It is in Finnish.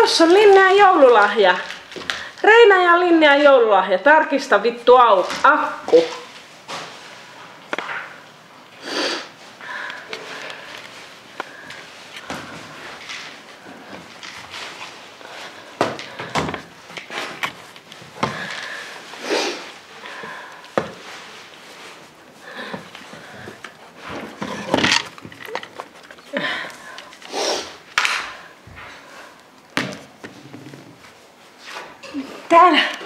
Tossa on Linnean joululahja. Reina ja Linnean joululahja. Tarkista vittu akku. Täällä